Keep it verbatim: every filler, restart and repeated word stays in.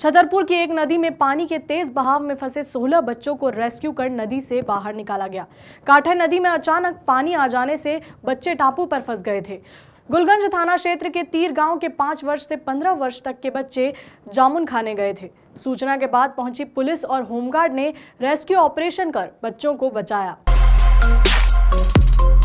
छतरपुर की एक नदी में पानी के तेज बहाव में फंसे सोलह बच्चों को रेस्क्यू कर नदी से बाहर निकाला गया। काठा नदी में अचानक पानी आ जाने से बच्चे टापू पर फंस गए थे। गुलगंज थाना क्षेत्र के तीर गांव के पांच वर्ष से पंद्रह वर्ष तक के बच्चे जामुन खाने गए थे। सूचना के बाद पहुंची पुलिस और होमगार्ड ने रेस्क्यू ऑपरेशन कर बच्चों को बचाया।